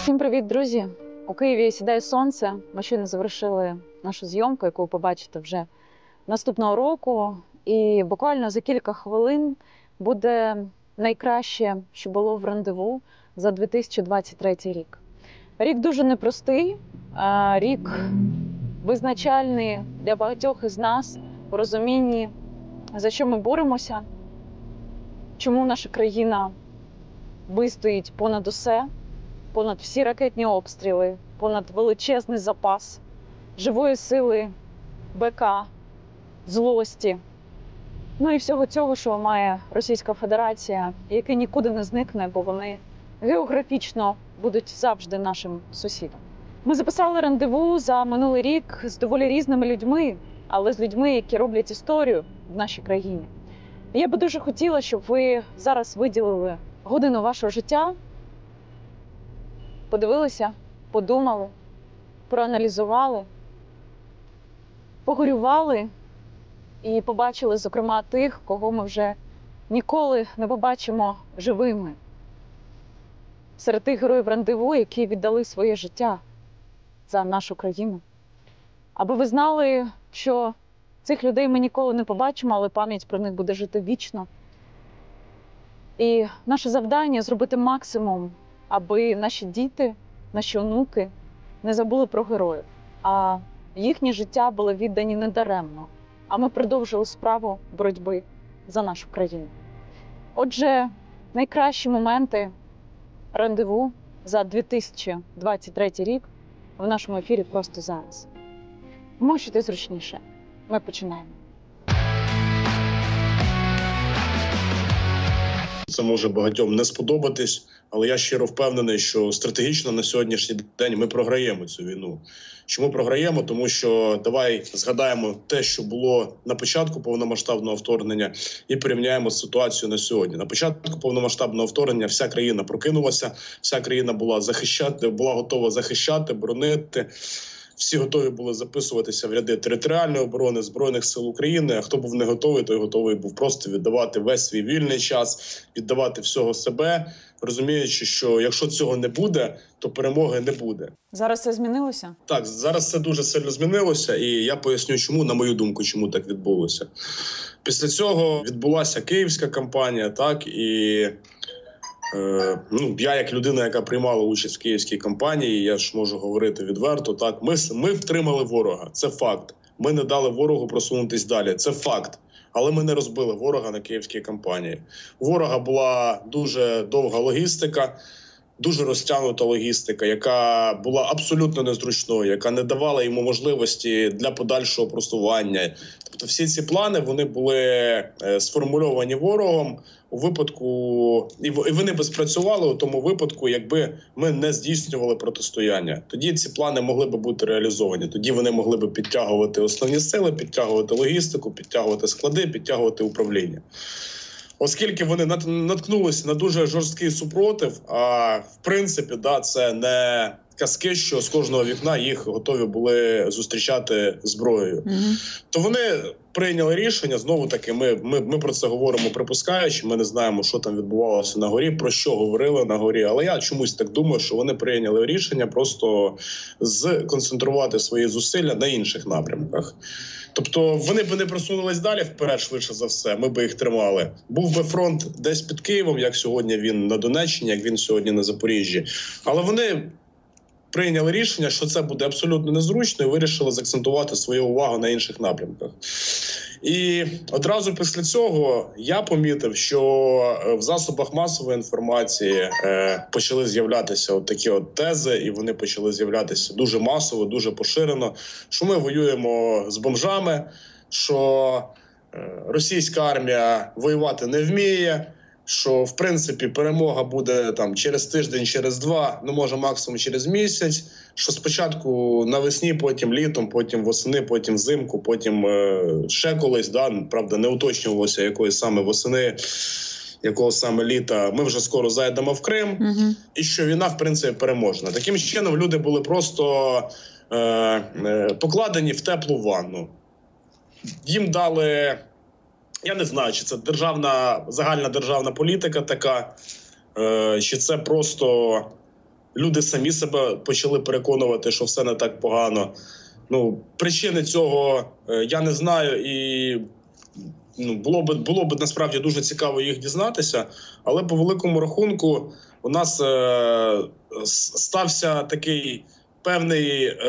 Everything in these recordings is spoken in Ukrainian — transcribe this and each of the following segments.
Всім привіт, друзі! У Києві сідає сонце. Ми щойно завершили нашу зйомку, яку ви побачите вже наступного року. І буквально за кілька хвилин буде найкраще, що було в рандеву за 2023 рік. Рік дуже непростий, рік визначальний для багатьох із нас у розумінні, за що ми боремося, чому наша країна вистоїть понад усе, понад всі ракетні обстріли, понад величезний запас живої сили, БК, злості. Ну і всього цього, що має Російська Федерація, яке нікуди не зникне, бо вони географічно будуть завжди нашим сусідом. Ми записали рандеву за минулий рік з доволі різними людьми, але з людьми, які роблять історію в нашій країні. І я би дуже хотіла, щоб ви зараз виділили годину вашого життя, подивилися, подумали, проаналізували, погорювали і побачили, зокрема, тих, кого ми вже ніколи не побачимо живими. Серед тих героїв рандеву, які віддали своє життя за нашу країну. Аби ви знали, що цих людей ми ніколи не побачимо, але пам'ять про них буде жити вічно. І наше завдання – зробити максимум, аби наші діти, наші онуки не забули про героїв, а їхні життя були віддані недаремно, а ми продовжили справу боротьби за нашу країну. Отже, найкращі моменти рандеву за 2023 рік в нашому ефірі просто зараз. Вмощуйте зручніше. Ми починаємо. Це може багатьом не сподобатись, але я щиро впевнений, що стратегічно на сьогоднішній день ми програємо цю війну. Чому програємо? Тому що давай згадаємо те, що було на початку повномасштабного вторгнення, і порівняємо з ситуацією на сьогодні. На початку повномасштабного вторгнення вся країна прокинулася, вся країна була готова захищати, боронити. Всі готові були записуватися в ряди територіальної оборони, Збройних сил України, а хто був не готовий, той готовий був просто віддавати весь свій вільний час, віддавати всього себе, розуміючи, що якщо цього не буде, то перемоги не буде. Зараз це змінилося? Так, зараз це дуже сильно змінилося, і я поясню чому, на мою думку, чому так відбулося. Після цього відбулася київська кампанія, так, і... я як людина, яка приймала участь в київській кампанії, я ж можу говорити відверто, так, ми втримали ворога, це факт. Ми не дали ворогу просунутись далі, це факт. Але ми не розбили ворога на київській кампанії. У ворога була дуже довга логістика, дуже розтягнута логістика, яка була абсолютно незручною, яка не давала йому можливості для подальшого просування. Тобто всі ці плани, вони були сформульовані ворогом у випадку, і вони б спрацювали у тому випадку, якби ми не здійснювали протистояння. Тоді ці плани могли б бути реалізовані. Тоді вони могли б підтягувати основні сили, підтягувати логістику, підтягувати склади, підтягувати управління. Оскільки вони наткнулися на дуже жорсткий супротив, а в принципі, це не казки, що з кожного вікна їх готові були зустрічати зброєю. То вони прийняли рішення, знову-таки, ми про це говоримо припускаючи, ми не знаємо, що там відбувалося на горі, про що говорили на горі, але я чомусь так думаю, що вони прийняли рішення просто сконцентрувати свої зусилля на інших напрямках. Тобто вони б не просунулись далі вперед, швидше за все, ми б їх тримали. Був би фронт десь під Києвом, як сьогодні він на Донеччині, як він сьогодні на Запоріжжі. Але вони прийняли рішення, що це буде абсолютно незручно, і вирішили заакцентувати свою увагу на інших напрямках. І одразу після цього я помітив, що в засобах масової інформації почали з'являтися такі тези, і вони почали з'являтися дуже масово, дуже поширено, що ми воюємо з бомжами, що російська армія воювати не вміє, що, в принципі, перемога буде там через тиждень, через два, може максимум через місяць, що спочатку навесні, потім літом, потім восени, потім взимку, потім ще колись, правда, не уточнювалося, якої саме восени, якого саме літа, ми вже скоро зайдемо в Крим, і що війна, в принципі, переможна. Таким чином, люди були просто покладені в теплу ванну. Їм дали... Я не знаю, чи це загальна державна політика така, чи це просто люди самі себе почали переконувати, що все не так погано. Ну, причини цього я не знаю, і було б насправді дуже цікаво їх дізнатися, але по великому рахунку у нас стався такий певний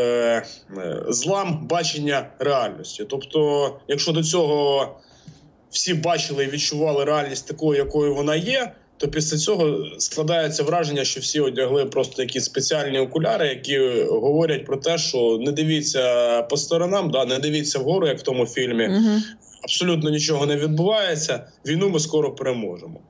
злам бачення реальності. Тобто, якщо до цього всі бачили і відчували реальність такою, якою вона є, то після цього складається враження, що всі одягли просто якісь спеціальні окуляри, які говорять про те, що не дивіться по сторонам, не дивіться вгору, як в тому фільмі. Абсолютно нічого не відбувається, війну ми скоро переможемо.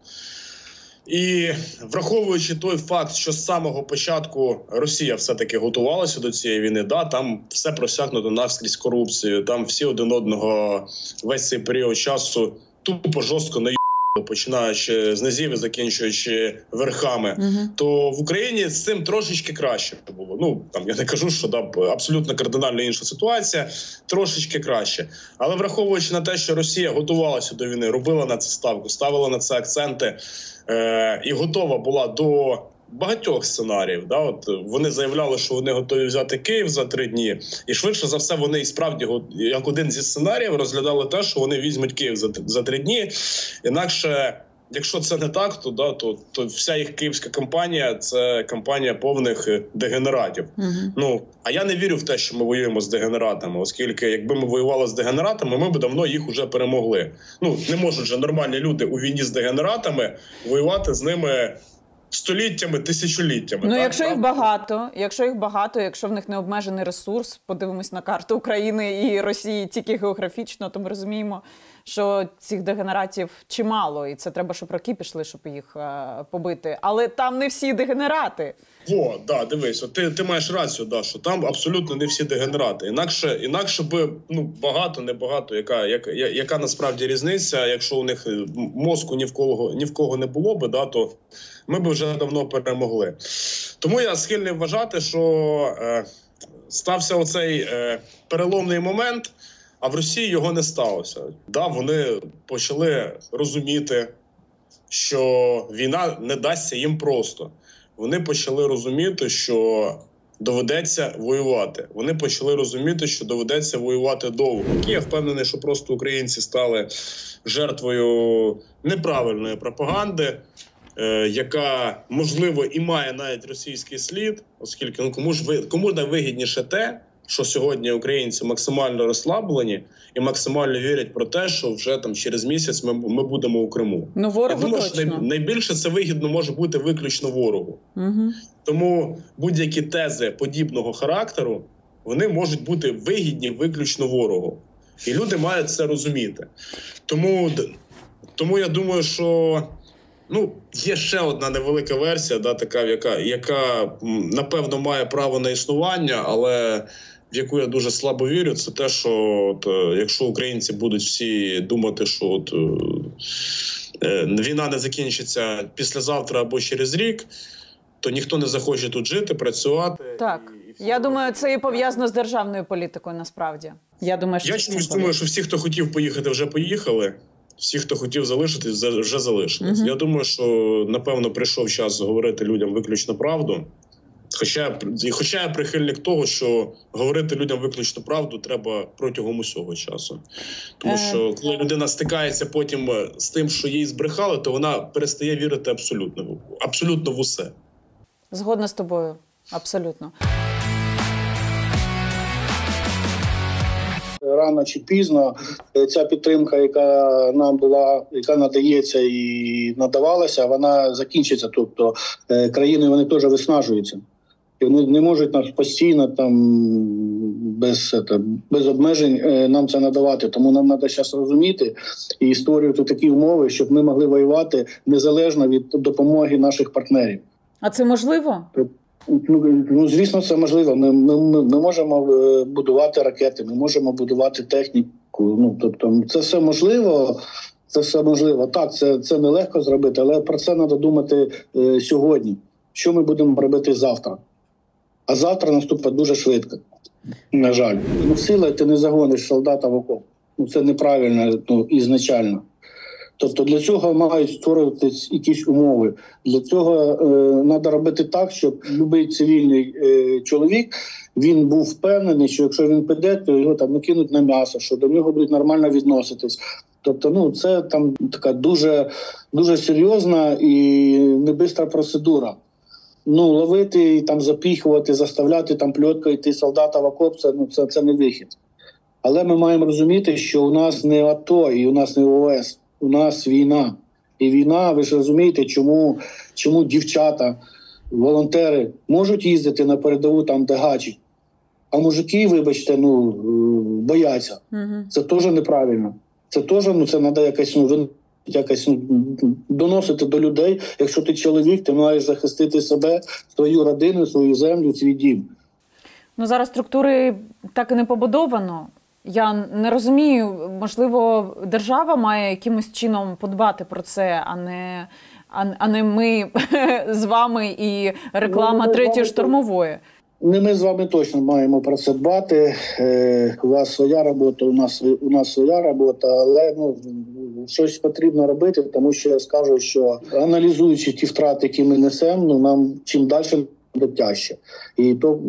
І враховуючи той факт, що з самого початку Росія все-таки готувалася до цієї війни, там все просякнуто навскрізь корупцією, там всі один одного весь цей період часу тупо жорстко наїбали, починаючи з низів і закінчуючи верхами, то в Україні з цим трошечки краще було. Я не кажу, що абсолютно кардинально інша ситуація, трошечки краще. Але враховуючи на те, що Росія готувалася до війни, робила на це ставку, ставила на це акценти і готова була до багатьох сценаріїв. Вони заявляли, що вони готові взяти Київ за 3 дні. І швидше за все вони і справді, як один зі сценаріїв, розглядали те, що вони візьмуть Київ за 3 дні. Інакше, якщо це не так, то вся їх київська кампанія – це кампанія повних дегенератів. А я не вірю в те, що ми воюємо з дегенератами, оскільки якби ми воювали з дегенератами, ми б давно їх уже перемогли. Не можуть же нормальні люди у війні з дегенератами воювати з ними століттями, тисячоліттями. Якщо їх багато, якщо в них необмежений ресурс, подивимось на карту України і Росії тільки географічно, то ми розуміємо, що цих дегенератів чимало, і це треба, щоб роки пішли, щоб їх побити. Але там не всі дегенерати. Дивись, ти маєш рацію, що там абсолютно не всі дегенерати. Інакше би, багато, небагато, яка насправді різниця, якщо у них мозку ні в кого не було би, то ми б вже давно перемогли. Тому я схильний вважати, що стався оцей переломний момент, а в Росії його не сталося. Вони почали розуміти, що війна не дасться їм просто. Вони почали розуміти, що доведеться воювати. Вони почали розуміти, що доведеться воювати довго. Я впевнений, що просто українці стали жертвою неправильної пропаганди, яка, можливо, і має навіть російський слід, оскільки кому найвигідніше те, що сьогодні українці максимально розслаблені і максимально вірять про те, що вже через місяць ми будемо у Криму. Ворогу я думаю, точно. Що найбільше це вигідно може бути виключно ворогу. Тому будь-які тези подібного характеру, вони можуть бути вигідні виключно ворогу. І люди мають це розуміти. Тому я думаю, що є ще одна невелика версія, така, яка, напевно, має право на існування, але в яку я дуже слабо вірю, це те, що якщо українці будуть всі думати, що війна не закінчиться післязавтра або через рік, то ніхто не захоче тут жити, працювати. Так. Я думаю, це і пов'язано з державною політикою, насправді. Я чомусь думаю, що всі, хто хотів поїхати, вже поїхали. Всі, хто хотів залишитись, вже залишились. Я думаю, що, напевно, прийшов час говорити людям виключно правду. Хоча я прихильник того, що говорити людям виключно правду треба протягом усього часу. Тому що коли людина стикається потім з тим, що їй збрехали, то вона перестає вірити абсолютно в усе. Згодна з тобою. Абсолютно. Рано чи пізно ця підтримка, яка нам була, яка надається і надавалася, вона закінчиться. Тобто країни, вони теж виснажуються. І вони не можуть нас постійно без обмежень нам це надавати. Тому нам треба зараз розуміти і створювати такі умови, щоб ми могли воювати незалежно від допомоги наших партнерів. А це можливо? Звісно, це можливо. Ми можемо будувати ракети, ми можемо будувати техніку. Тобто, це все можливо. Це все можливо. Так, це нелегко зробити, але про це треба думати сьогодні. Що ми будемо робити завтра? А завтра наступить дуже швидко, на жаль. Сила, ти не загониш солдата в окоп. Це неправильно ізначально. Тобто для цього мають створюватись якісь умови. Для цього треба робити так, щоб будь-який цивільний чоловік, він був впевнений, що якщо він піде, то його там не кинуть на м'ясо, що до нього будуть нормально відноситись. Тобто, це там така дуже, дуже серйозна і небистра процедура. Ловити і там запіхувати, заставляти там пльоткою йти солдата в окоп, це не вихід. Але ми маємо розуміти, що у нас не АТО і у нас не ОС, у нас війна. І війна, ви ж розумієте, чому дівчата, волонтери можуть їздити на передову там, де гачі, а мужики, вибачте, бояться. Це теж неправильно. Це теж, це треба якось доносити до людей. Якщо ти чоловік, ти маєш захистити себе, свою родину, свою землю, свій дім. Зараз структури так і не побудовано. Я не розумію, можливо, держава має якимось чином подбати про це, а не ми з вами і реклама третьої штурмової. Не ми з вами точно маємо про це дбати. У вас своя робота, у нас своя робота, але щось потрібно робити, тому що я скажу, що аналізуючи ті втрати, які ми несемо, нам чим далі буде тяжче. І то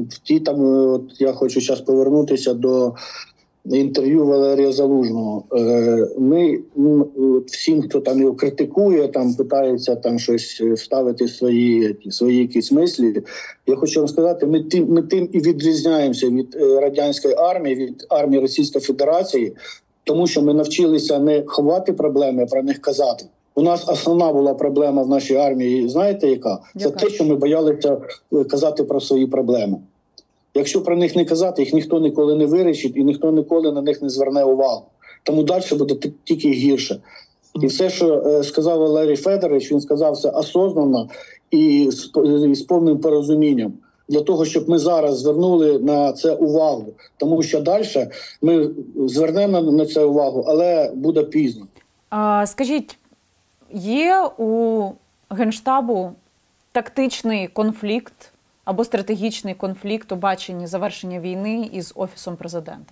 я хочу зараз повернутися до інтерв'ю Валерія Залужного. Ми всім, хто там його критикує, там питається там щось вставити свої якісь мислі. Я хочу вам сказати, ми тим і відрізняємося від радянської армії, від армії Російської Федерації, тому що ми навчилися не ховати проблеми, а про них казати. У нас основна була проблема в нашій армії, знаєте яка? Це те, що ми боялися казати про свої проблеми. Якщо про них не казати, їх ніхто ніколи не вирішить і ніхто ніколи на них не зверне увагу. Тому далі буде тільки гірше. І все, що сказав Валерій Федорович, він сказав це осознанно і з повним порозумінням. Для того, щоб ми зараз звернули на це увагу. Тому що далі ми звернемо на це увагу, але буде пізно. Скажіть, є у Генштабу тактичний конфлікт або стратегічний конфлікт у баченні завершення війни із Офісом Президента?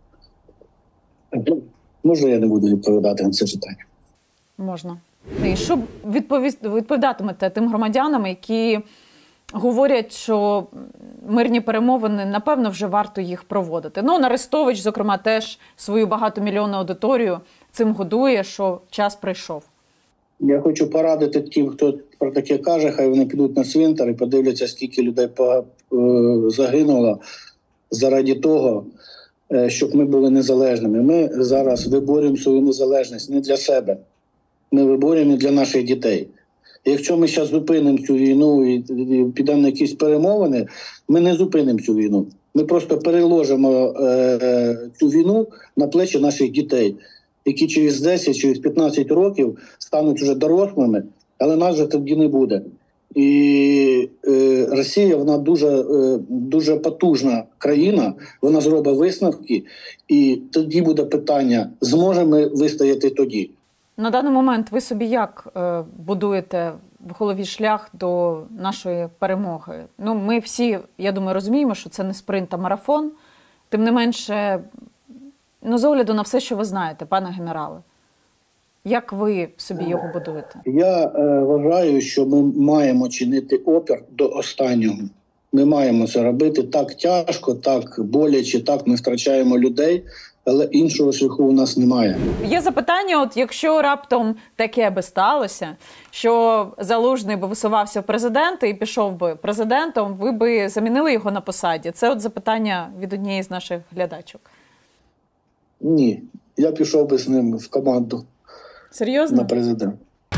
Можна я не буду відповідати на це питання? Можна. І що відповідатимете тим громадянам, які говорять, що мирні перемовини, напевно, вже варто їх проводити? Арестович, зокрема, теж свою багатомільйонну аудиторію цим годує, що час прийшов. Я хочу порадити тим, хто про таке каже, хай вони підуть на цвинтар і подивляться, скільки людей загинуло заради того, щоб ми були незалежними. Ми зараз виборюємо свою незалежність не для себе. Ми виборюємо для наших дітей. І якщо ми зараз зупинимо цю війну і підемо на якісь перемовини, ми не зупинимо цю війну. Ми просто переложимо цю війну на плечі наших дітей, які через 10, через 15 років стануть вже дорослими, але нас вже тоді не буде. І Росія, вона дуже потужна країна, вона зробить висновки, і тоді буде питання, зможемо ми вистояти тоді. На даний момент ви собі як будуєте в голові шлях до нашої перемоги? Ми всі, я думаю, розуміємо, що це не спринт, а марафон. Тим не менше, з огляду на все, що ви знаєте, пане генерале, як ви собі його будуєте? Я вважаю, що ми маємо чинити опір до останнього. Ми маємо це робити так тяжко, так боляче, так ми втрачаємо людей, але іншого шляху у нас немає. Є запитання, якщо раптом таке би сталося, що Залужний би висувався в президенти і пішов би президентом, ви би замінили його на посаді? Це запитання від однієї з наших глядачок. Ні, я пішов би з ним в команду. Серйозно? На президент.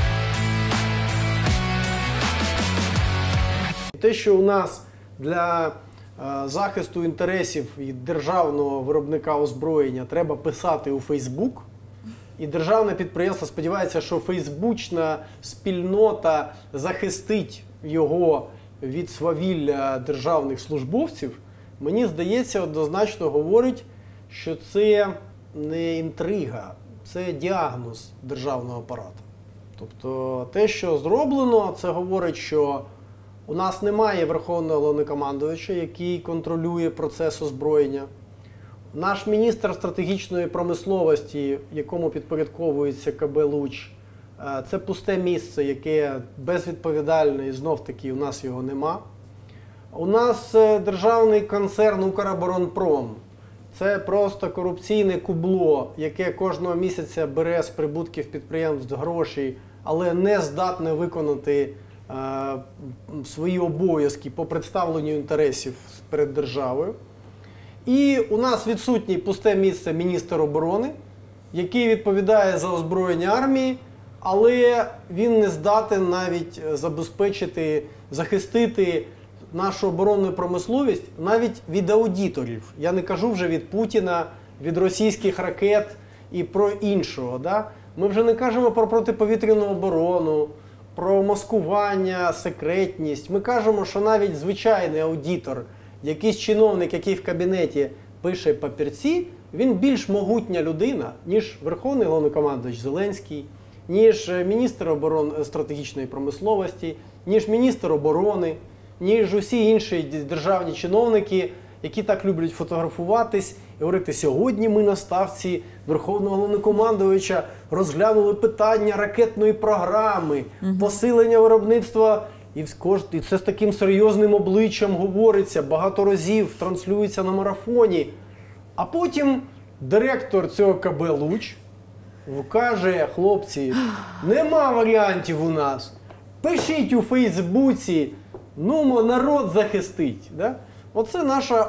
Те, що у нас для захисту інтересів і державного виробника озброєння треба писати у Фейсбук, і державне підприємство сподівається, що фейсбучна спільнота захистить його від свавілля державних службовців, мені здається, однозначно говорить, що це не інтрига, це діагноз державного апарату. Тобто те, що зроблено, це говорить, що у нас немає верховного головнокомандувача, який контролює процес озброєння. Наш міністр стратегічної промисловості, якому підпорядковується КБ «Луч», Це пусте місце, яке безвідповідальне, і знов-таки у нас його нема. У нас державний концерн «Укроборонпром». Це просто корупційне кубло, яке кожного місяця бере з прибутків підприємств гроші, але не здатне виконати свої обов'язки по представленню інтересів перед державою. І у нас відсутній пусте місце міністр оборони, який відповідає за озброєння армії, але він не здатен навіть забезпечити, захистити нашу оборонну промисловість навіть від аудиторів. Я не кажу вже від Путіна, від російських ракет і про іншого. Да? Ми вже не кажемо про протиповітряну оборону, про маскування, секретність. Ми кажемо, що навіть звичайний аудитор, якийсь чиновник, який в кабінеті пише папірці, він більш могутня людина, ніж Верховний Головнокомандувач Зеленський, ніж міністр стратегічної промисловості, ніж міністр оборони, ніж усі інші державні чиновники, які так люблять фотографуватись і говорити, сьогодні ми на ставці Верховного Головнокомандувача розглянули питання ракетної програми, посилення виробництва, і це з таким серйозним обличчям говориться, багато разів транслюється на марафоні. А потім директор цього КБ «Луч» каже, хлопці, нема варіантів у нас, пишіть у Фейсбуці, ну, народ захистить. Да? Оце наша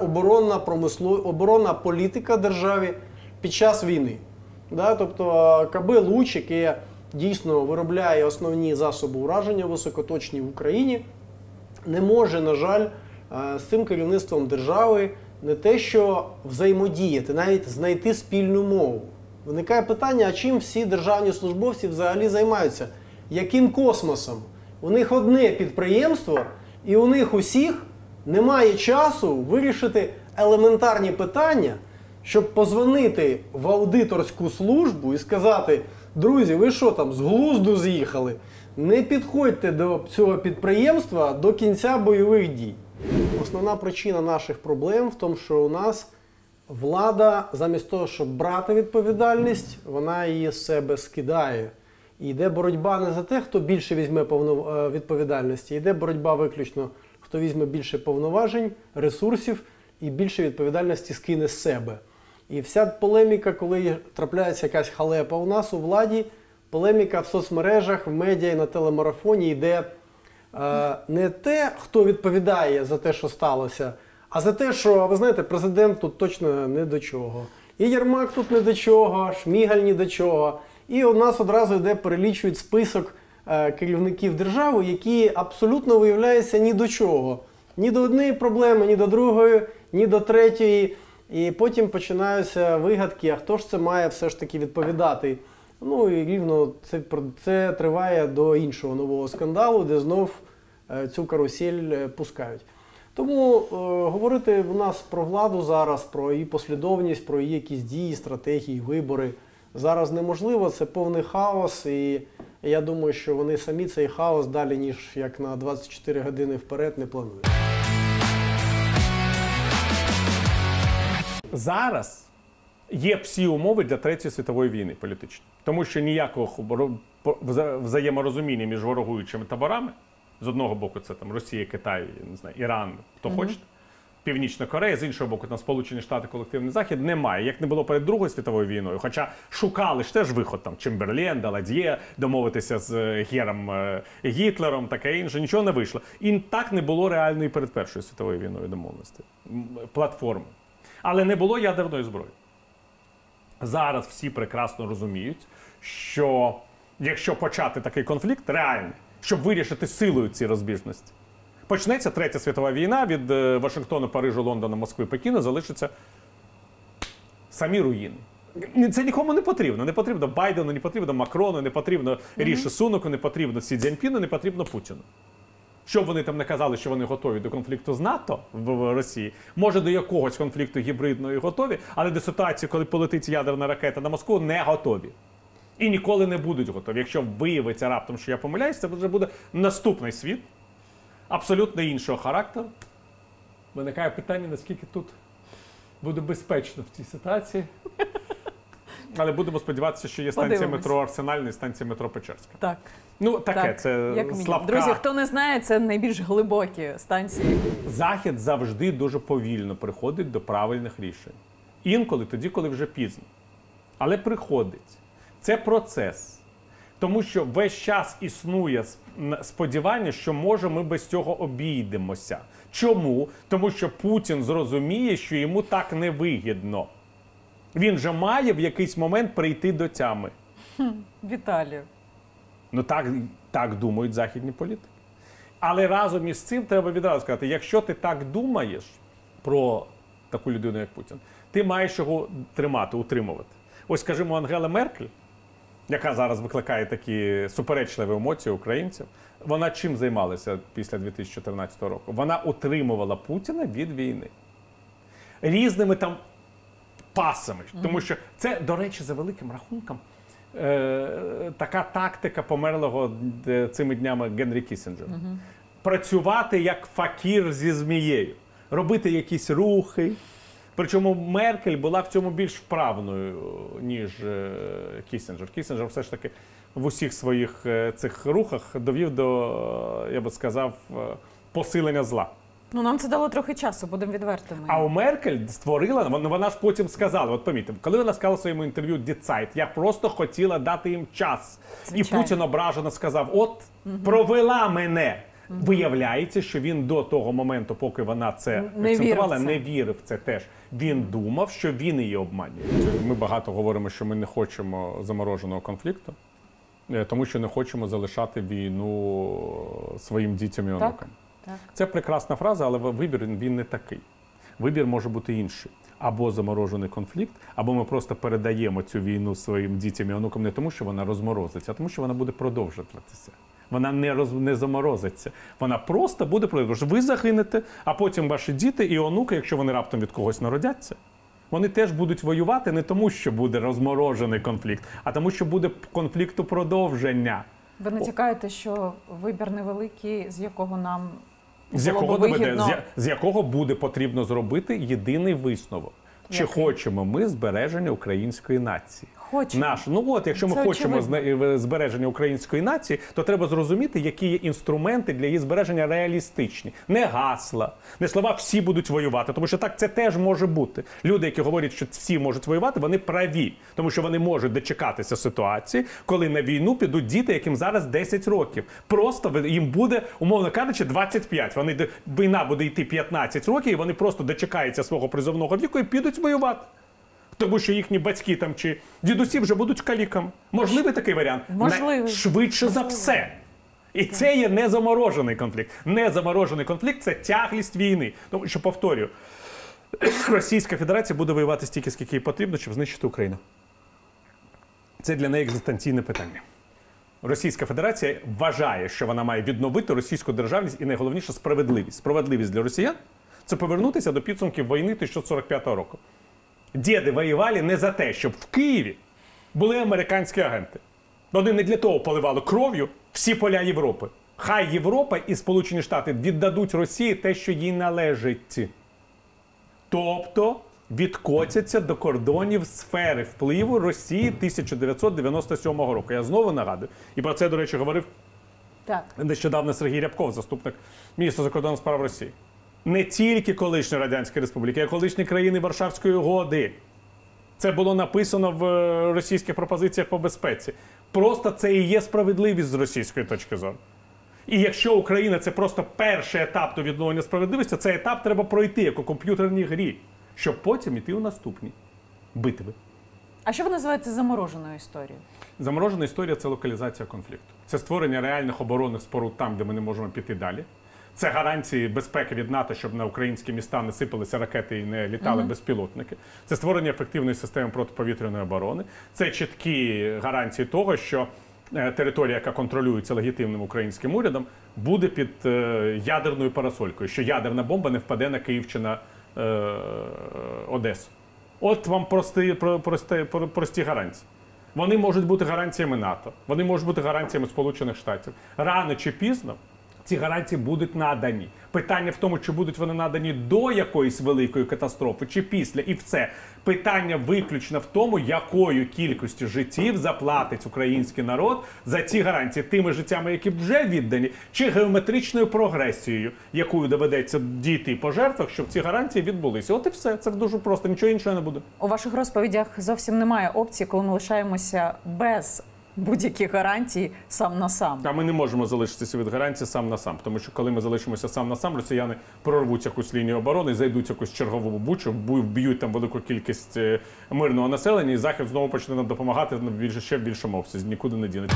оборонна політика держави під час війни. Да? Тобто КБ «Луч», яке дійсно виробляє основні засоби ураження високоточні в Україні, не може, на жаль, з цим керівництвом держави не те, що взаємодіяти, навіть знайти спільну мову. Виникає питання, а чим всі державні службовці взагалі займаються? Яким космосом? У них одне підприємство, і у них усіх немає часу вирішити елементарні питання, щоб позвонити в аудиторську службу і сказати, друзі, ви що там, з глузду з'їхали? Не підходьте до цього підприємства до кінця бойових дій. Основна причина наших проблем в тому, що у нас влада, замість того, щоб брати відповідальність, вона її з себе скидає. І йде боротьба не за те, хто більше візьме відповідальності, йде боротьба виключно, хто візьме більше повноважень, ресурсів і більше відповідальності скине з себе. І вся полеміка, коли трапляється якась халепа у нас у владі, полеміка в соцмережах, в медіа і на телемарафоні йде не те, хто відповідає за те, що сталося, а за те, що, ви знаєте, президент тут точно не до чого. І Єрмак тут не до чого, Шмигаль ні до чого. І у нас одразу йде, перелічують список керівників держави, які абсолютно виявляються ні до чого. Ні до однієї проблеми, ні до другої, ні до третьої. І потім починаються вигадки, а хто ж це має все ж таки відповідати. Ну і рівно це триває до іншого нового скандалу, де знов цю карусель пускають. Тому говорити у нас про владу зараз, про її послідовність, про її якісь дії, стратегії, вибори зараз неможливо. Це повний хаос, і я думаю, що вони самі цей хаос далі, ніж як на 24 години вперед, не планують. Зараз є всі умови для Третьої світової війни політичної. Тому що ніякого взаєморозуміння між ворогуючими таборами, з одного боку це там Росія, Китай, не знаю, Іран, хто хоче, Північна Корея, з іншого боку там Сполучені Штати, колективний Захід, немає. Як не було перед Другою світовою війною, хоча шукали ж теж виход, там Чемберлен, Даладьє, домовитися з Гером Гітлером, таке інше, нічого не вийшло. І так не було реальної перед Першою світовою війною домовленості, платформи. Але не було ядерної зброї. Зараз всі прекрасно розуміють, що якщо почати такий конфлікт реальний, щоб вирішити силою ці розбіжності, почнеться Третя світова війна, від Вашингтону, Парижу, Лондона, Москви, Пекіну залишаться самі руїни. Це нікому не потрібно. Не потрібно Байдену, не потрібно Макрону, не потрібно Ріші Сунаку, не потрібно Сі Цзіньпіну, не потрібно Путіну. Щоб вони там не казали, що вони готові до конфлікту з НАТО в Росії, може до якогось конфлікту гібридного і готові, але до ситуації, коли полетить ядерна ракета на Москву, не готові. І ніколи не будуть готові. Якщо виявиться раптом, що я помиляюсь, це вже буде наступний світ, абсолютно іншого характеру. Виникає питання, наскільки тут буде безпечно в цій ситуації. Але будемо сподіватися, що є станція Подивимось. метро Арсенальна і станція метро Печерська. Так. Ну, таке, Так, це як мінімум. слабка. Друзі, хто не знає, це найбільш глибокі станції. Захід завжди дуже повільно приходить до правильних рішень. Інколи тоді, коли вже пізно. Але приходить. Це процес. Тому що весь час існує сподівання, що, може, ми без цього обійдемося. Чому? Тому що Путін зрозуміє, що йому так невигідно. Він же має в якийсь момент прийти до тями. Віталію. Ну так думають західні політики. Але разом із цим треба відразу сказати, якщо ти так думаєш про таку людину, як Путін, ти маєш його тримати, утримувати. Ось, скажімо, Ангела Меркель, яка зараз викликає такі суперечливі емоції українців, вона чим займалася після 2014 року? Вона утримувала Путіна від війни. Різними там пасами. Тому що це, до речі, за великим рахунком, така тактика померлого цими днями Генрі Кіссінджера. Працювати як факір зі змією. Робити якісь рухи. Причому Меркель була в цьому більш вправною, ніж Кіссінджер. Кіссінджер все ж таки в усіх своїх цих рухах довів до, я би сказав, посилення зла. Ну, нам це дало трохи часу, будемо відвертими. А у Меркель створила, вона ж потім сказала, от помітьте, коли вона сказала в своєму інтерв'ю Die Zeit, я просто хотіла дати їм час. Звичайно. І Путін ображено сказав, от, провела мене. Виявляється, що він до того моменту, поки вона це акцентувала, не вірив в це теж. Він думав, що він її обманює. Ми багато говоримо, що ми не хочемо замороженого конфлікту, тому що не хочемо залишати війну своїм дітям і онукам. Так. Це прекрасна фраза, але вибір він не такий. Вибір може бути інший. Або заморожений конфлікт, або ми просто передаємо цю війну своїм дітям і онукам не тому, що вона розморозиться, а тому, що вона буде продовжуватися. Вона не заморозиться. Вона просто буде продовжуватися. Ви загинете, а потім ваші діти і онуки, якщо вони раптом від когось народяться, вони теж будуть воювати не тому, що буде розморожений конфлікт, а тому, що буде конфлікту продовження. Ви натякаєте, що вибір невеликий, з якого нам з якого буде потрібно зробити єдиний висновок. Чи хочемо ми збереження української нації? Хочемо. Якщо ми хочемо збереження української нації, то треба зрозуміти, які є інструменти для її збереження реалістичні. Не гасла, не слова «всі будуть воювати», тому що так це теж може бути. Люди, які говорять, що всі можуть воювати, вони праві, тому що вони можуть дочекатися ситуації, коли на війну підуть діти, яким зараз 10 років. Просто їм буде, умовно кажучи, 25. Війна буде йти 15 років, і вони просто дочекаються свого призовного віку і підуть воювати. Тому що їхні батьки там чи дідусі вже будуть каліками. Можливий такий варіант? Можливий. Швидше за все. І це є незаморожений конфлікт. Незаморожений конфлікт – це тяглість війни. Тому що, повторюю, Російська Федерація буде воювати стільки, скільки їй потрібно, щоб знищити Україну. Це для неї екзистенційне питання. Російська Федерація вважає, що вона має відновити російську державність і, найголовніше, справедливість. Справедливість для росіян – це повернутися до підсумків війни 1945 року. Діди воювали не за те, щоб в Києві були американські агенти. Вони не для того поливали кров'ю всі поля Європи. Хай Європа і Сполучені Штати віддадуть Росії те, що їй належить. Тобто відкотяться до кордонів сфери впливу Росії 1997 року. Я знову нагадую. І про це, до речі, говорив нещодавно Сергій Рябков, заступник міністра закордонних справ Росії. Не тільки колишні Радянські Республіки, а й колишні країни Варшавської угоди. Це було написано в російських пропозиціях по безпеці. Просто це і є справедливість з російської точки зору. І якщо Україна – це просто перший етап до відновлення справедливості, цей етап треба пройти, як у комп'ютерній грі, щоб потім йти у наступні битви. А що ви називаєте замороженою історією? Заморожена історія – це локалізація конфлікту. Це створення реальних оборонних споруд там, де ми не можемо піти далі. Це гарантії безпеки від НАТО, щоб на українські міста не сипалися ракети і не літали безпілотники. Це створення ефективної системи протиповітряної оборони. Це чіткі гарантії того, що територія, яка контролюється легітимним українським урядом, буде під ядерною парасолькою, що ядерна бомба не впаде на Київ чи на Одесу. От вам прості гарантії. Вони можуть бути гарантіями НАТО, вони можуть бути гарантіями Сполучених Штатів. Рано чи пізно Ці гарантії будуть надані. Питання в тому, чи будуть вони надані до якоїсь великої катастрофи, чи після. І все. Питання виключно в тому, якою кількістю життів заплатить український народ за ці гарантії. Тими життями, які вже віддані, чи геометричною прогресією, якою доведеться дійти по жертвах, щоб ці гарантії відбулися. От і все. Це дуже просто. Нічого іншого не буде. У ваших розповідях зовсім немає опції, коли ми лишаємося без будь-яких гарантій сам на сам. А ми не можемо залишитися від гарантій сам на сам, тому що коли ми залишимося сам на сам, росіяни прорвуть якусь лінію оборони, зайдуть в якусь чергову бучу, вб'ють там велику кількість мирного населення, і Захід знову почне нам допомагати ще в більшому обсязі, нікуди не дінеться.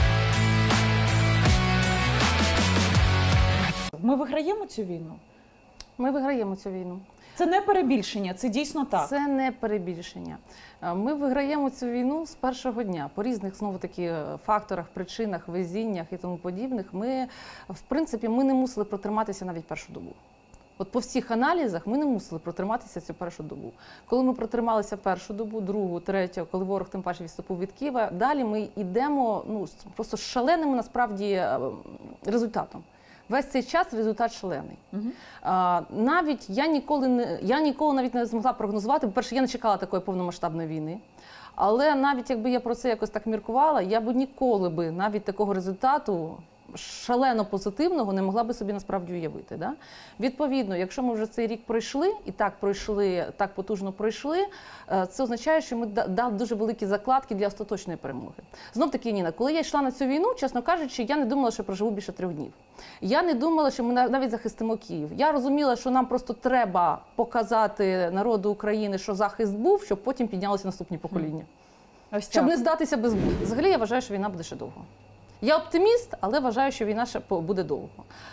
Ми виграємо цю війну? Ми виграємо цю війну. Це не перебільшення, це дійсно так. Це не перебільшення. Ми виграємо цю війну з першого дня. По різних, знову-таки, факторах, причинах, везіннях і тому подібних. Ми, в принципі, ми не мусили протриматися навіть першу добу. От по всіх аналізах ми не мусили протриматися цю першу добу. Коли ми протрималися першу добу, другу, третю, коли ворог тим паче відступив від Києва, далі ми йдемо просто з шаленим, насправді, результатом. Весь цей час результат шалений. Навіть я ніколи навіть не змогла прогнозувати. По-перше, я не чекала такої повномасштабної війни. Але навіть якби я про це якось так міркувала, я б ніколи навіть такого результату шалено позитивного не могла би собі насправді уявити. Да? Відповідно, якщо ми вже цей рік пройшли, і так потужно пройшли, це означає, що ми дали дуже великі закладки для остаточної перемоги. Знов-таки, Ніна, коли я йшла на цю війну, чесно кажучи, я не думала, що проживу більше 3 днів. Я не думала, що ми навіть захистимо Київ. Я розуміла, що нам просто треба показати народу України, що захист був, щоб потім піднялися наступні покоління. Щоб не здатися без бою. Взагалі, я вважаю, що війна буде ще довго. Я оптиміст, але вважаю, що війна ще буде довго.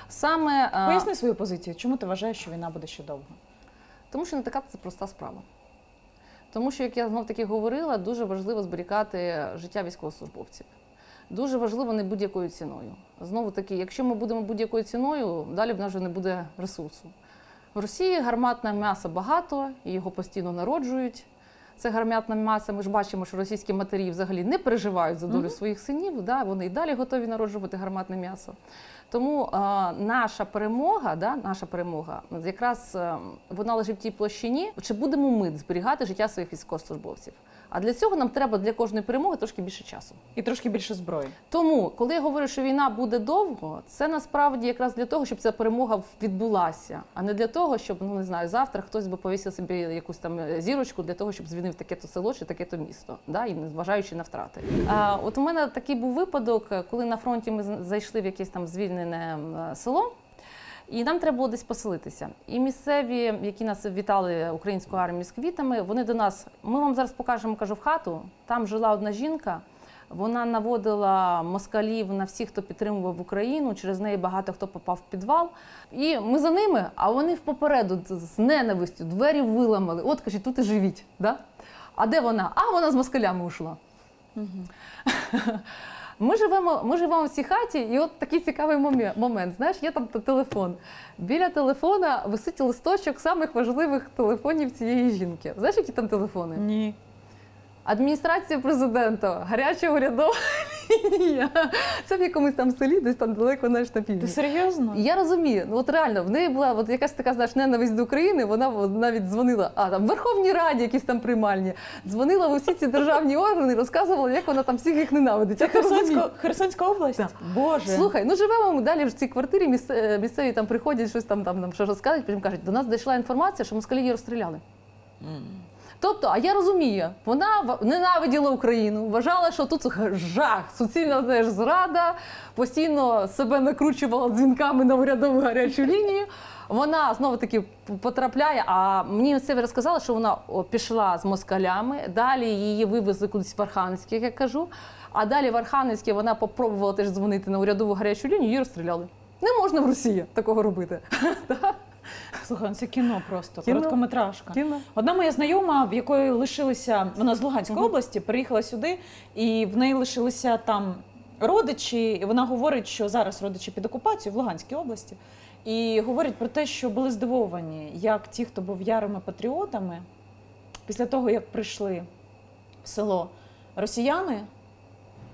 Поясни свою позицію. Чому ти вважаєш, що війна буде ще довго? Тому що не така це проста справа. Тому що, як я знов-таки говорила, дуже важливо зберігати життя військовослужбовців. Дуже важливо не будь-якою ціною. Знову-таки, якщо ми будемо будь-якою ціною, далі в нас вже не буде ресурсу. В Росії гарматне м'ясо багато, і його постійно народжують. Це гарматна маса. Ми ж бачимо, що російські матері взагалі не переживають за долю своїх синів, да? Вони і далі готові народжувати гарматне м'ясо. Тому наша перемога, якраз вона лежить в тій площині, чи будемо ми зберігати життя своїх військовослужбовців. А для цього нам треба для кожної перемоги трошки більше часу. І трошки більше зброї. Тому, коли я говорю, що війна буде довго, це насправді якраз для того, щоб ця перемога відбулася, а не для того, щоб, завтра хтось би повісив собі якусь там зірочку для того, щоб звільнив таке-то село чи таке-то місто, да, і незважаючи на втрати. От у мене такий був випадок, коли на фронті ми зайшли в якесь там звільнене село, і нам треба було десь поселитися. І місцеві, які нас вітали українською армією з квітами, вони до нас, ми вам зараз покажемо, кажу, в хату, там жила одна жінка, вона наводила москалів на всіх, хто підтримував Україну, через неї багато хто попав в підвал. І ми за ними, а вони попереду з ненавистю двері виламали. От, кажуть, тут і живіть. Да? А де вона? А вона з москалями ушла. Ми живемо в цій хаті, і от такий цікавий момент. Знаєш, є там телефон. Біля телефона висить листочок самих важливих телефонів цієї жінки. Знаєш, які там телефони? Ні. Адміністрація президента, гаряча урядова лінія. Це в якомусь там селі, десь там далеко, знаєш, на півдні. Ти серйозно? Я розумію. От реально, в неї була якась така, знаєш, ненависть до України, вона навіть дзвонила, там в Верховній Раді якісь там приймальні, дзвонила в усі ці державні органи, розказувала, як вона там всіх їх ненавидить. Це Херсонська область? Так. Боже. Слухай, живемо ми далі в цій квартирі, місцеві там приходять, щось там нам що розказують, потім кажуть, до нас дійшла інформація, що москалі її розстріляли. Тобто, а я розумію, вона ненавиділа Україну, вважала, що тут жах, суцільна зрада, постійно себе накручувала дзвінками на урядову гарячу лінію. Вона знову-таки потрапляє, а мені це розказали, що вона пішла з москалями, далі її вивезли кудись в Архангельськ, як я кажу, а далі в Архангельській вона попробувала теж дзвонити на урядову гарячу лінію, її розстріляли. Не можна в Росії такого робити. Слухай, це кіно просто, короткометражка. Одна моя знайома, в якої лишилися, вона з Луганської області, приїхала сюди, і в неї лишилися там родичі, і вона говорить, що зараз родичі під окупацією в Луганській області, і говорить про те, що були здивовані, як ті, хто був ярими патріотами, після того, як прийшли в село росіяни,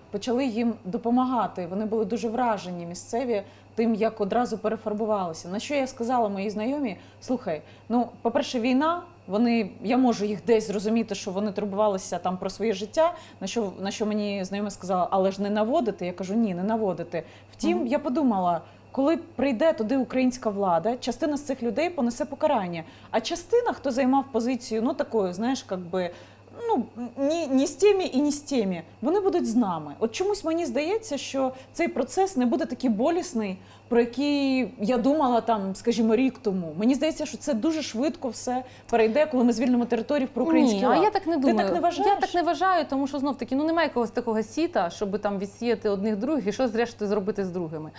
почали їм допомагати. Вони були дуже вражені місцеві тим, як одразу перефарбувалися. На що я сказала моїй знайомій: слухай, ну, по-перше, війна, я можу їх десь зрозуміти, що вони турбувалися там про своє життя, на що мені знайома сказала: але ж не наводити? Я кажу: ні, не наводити. Втім, я подумала, коли прийде туди українська влада, частина з цих людей понесе покарання, а частина, хто займав позицію, ну, такою, знаєш, якби, ну, ні з теми і ні з теми, вони будуть з нами. От чомусь мені здається, що цей процес не буде такий болісний, про який я думала там, скажімо, рік тому. Мені здається, що це дуже швидко все перейде, коли ми звільнимо територію про український лад. А я так не думаю. Ти так не вважаєш? Я так не вважаю, тому що знов-таки, ну, немає якогось такого сіта, щоб там відсіяти одних других і що зрештою зробити з другими.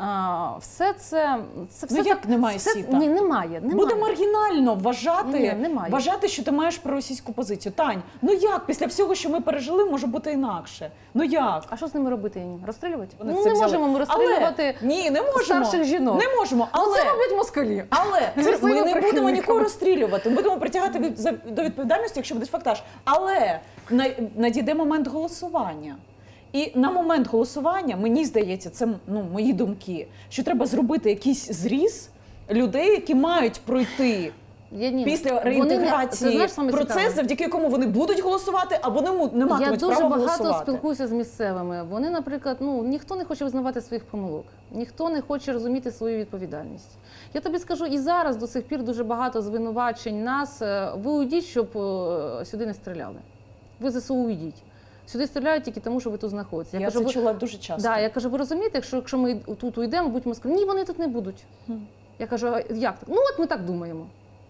Все це... Ну, як немає сіта? Ні, немає. Буде маргінально немає. вважати, що ти маєш проросійську позицію. Тань, ну як після всього, що ми пережили, може бути інакше? Ну як? А що з ними робити? Розстрілювати? Вони Ну, це не взяли. можемо ми розстрілювати Ні, не можемо. старших жінок. Не можемо, Але але... це роблять москалі. Але ми своїми не будемо прихильниками. нікого розстрілювати, ми будемо притягати до відповідальності, якщо буде фактаж. Але надійде момент голосування. І на момент голосування, мені здається, це, ну, мої думки, що треба зробити якийсь зріз людей, які мають пройти після реінтеграції процес, завдяки якому вони будуть голосувати, або не матимуть права голосувати. Я дуже багато спілкуюся з місцевими. Вони, наприклад, ну, ніхто не хоче визнавати своїх помилок, ніхто не хоче розуміти свою відповідальність. Я тобі скажу, і зараз до сих пір дуже багато звинувачень нас. Ви уйдіть, щоб сюди не стріляли. Ви ЗСУ уйдіть. Сюди стріляють тільки тому, що ви тут знаходитеся. Я це чула дуже часто. Да, я кажу, ви розумієте, якщо ми тут уйдемо, будь москалі. Ні, вони тут не будуть. Я кажу, а як так? Ну, от ми так думаємо.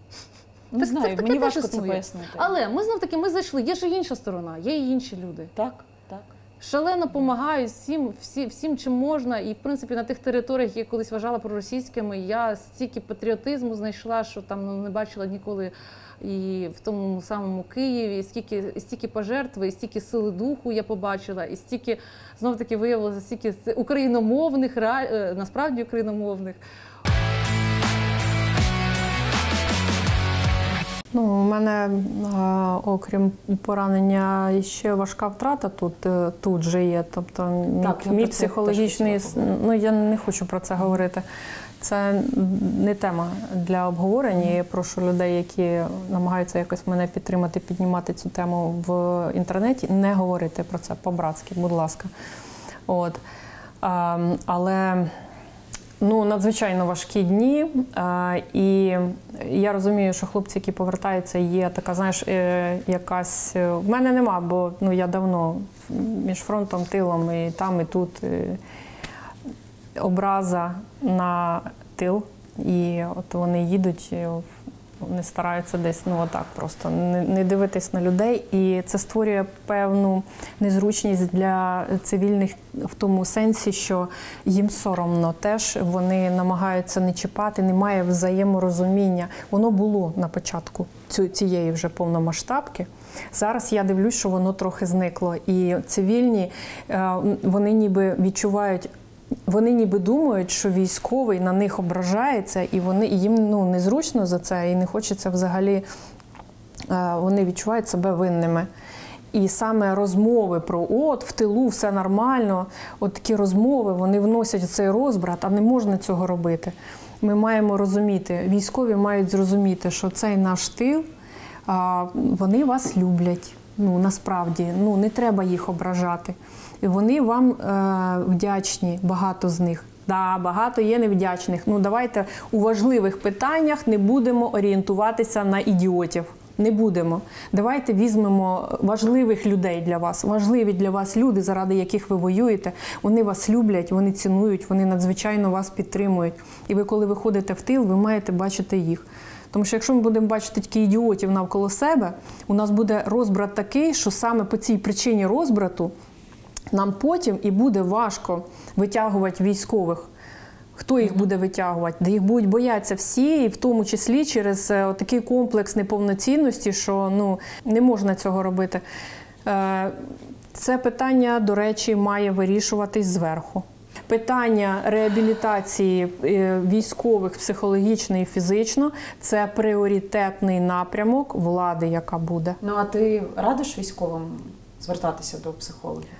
Не знаю, мені важко це пояснити. Але ми знов-таки, ми зайшли, є ж і інша сторона, є і інші люди. Так, так. Шалено допомагають всім, чим можна. І, в принципі, на тих територіях, які я колись вважала проросійськими, я стільки патріотизму знайшла, що там не бачила ніколи і в тому самому Києві, і стільки пожертв, і стільки сили духу я побачила, і стільки, знов-таки, виявилося, стільки україномовних, насправді україномовних. Ну, у мене, окрім поранення, ще важка втрата тут же є. Тобто мій психологічний, ну, я не хочу про це говорити. Це не тема для обговорення. Я прошу людей, які намагаються якось мене підтримати, піднімати цю тему в інтернеті, не говорити про це по-братськи, будь ласка. От. Але... Ну, надзвичайно важкі дні, і я розумію, що хлопці, які повертаються, є така, знаєш, якась... В мене нема, бо ну, я давно між фронтом, тилом, і там, і тут образа на тил, і от вони їдуть, вони стараються десь, ну, отак просто, не дивитись на людей. І це створює певну незручність для цивільних в тому сенсі, що їм соромно теж, вони намагаються не чіпати, немає взаєморозуміння. Воно було на початку цієї вже повномасштабки. Зараз я дивлюсь, що воно трохи зникло. І цивільні, вони ніби відчувають, вони ніби думають, що військовий на них ображається, і їм ну, незручно за це, і не хочеться взагалі, вони відчувають себе винними. І саме розмови про «от, в тилу все нормально», от такі розмови, вони вносять цей розбрат, а не можна цього робити. Ми маємо розуміти, військові мають зрозуміти, що цей наш тил, вони вас люблять, ну, насправді, ну, не треба їх ображати. І вони вам вдячні, багато з них. Да, багато є невдячних. Ну, давайте у важливих питаннях не будемо орієнтуватися на ідіотів. Не будемо. Давайте візьмемо важливих людей для вас. Важливі для вас люди, заради яких ви воюєте. Вони вас люблять, вони цінують, вони надзвичайно вас підтримують. І ви, коли виходите в тил, ви маєте бачити їх. Тому що якщо ми будемо бачити тільки ідіотів навколо себе, у нас буде розбрат такий, що саме по цій причині розбрату нам потім і буде важко витягувати військових. Хто їх буде витягувати? Де їх будуть боятися всі, і в тому числі через такий комплекс неповноцінності, що ну, не можна цього робити. Це питання, до речі, має вирішуватись зверху. Питання реабілітації військових психологічно і фізично – це пріоритетний напрямок влади, яка буде. Ну, а ти радиш військовим звертатися до психологів?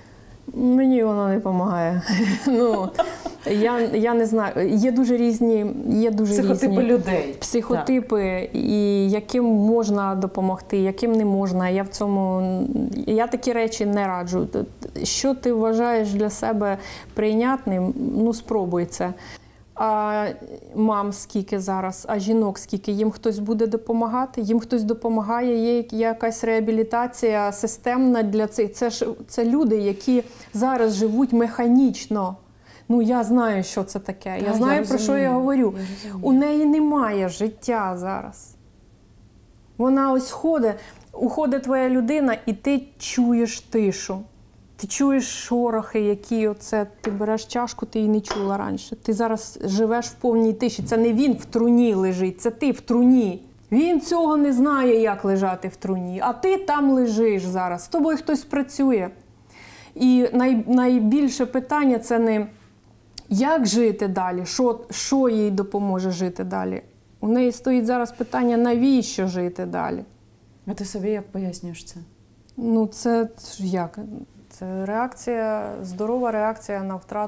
Мені воно не допомагає. Ну, я не знаю. Є дуже різні Психотипи людей. Психотипи, і яким можна допомогти, яким не можна. Я такі речі не раджу. Що ти вважаєш для себе прийнятним, ну спробуй це. А мам скільки зараз, а жінок скільки, їм хтось буде допомагати, їм хтось допомагає, є якась реабілітація системна для цих. Це люди, які зараз живуть механічно. Ну, я знаю, що це таке, я знаю, про що я говорю. У неї немає життя зараз. Вона ось уходить твоя людина, і ти чуєш тишу. Ти чуєш шорохи, які ти береш чашку, ти її не чула раніше. Ти зараз живеш в повній тиші. Це не він в труні лежить, це ти в труні. Він цього не знає, як лежати в труні, а ти там лежиш зараз. З тобою хтось працює. І найбільше питання – це не як жити далі, що їй допоможе жити далі. У неї стоїть зараз питання, навіщо жити далі. А ти собі як пояснюєш це? Ну, це як? Це реакція, здорова реакція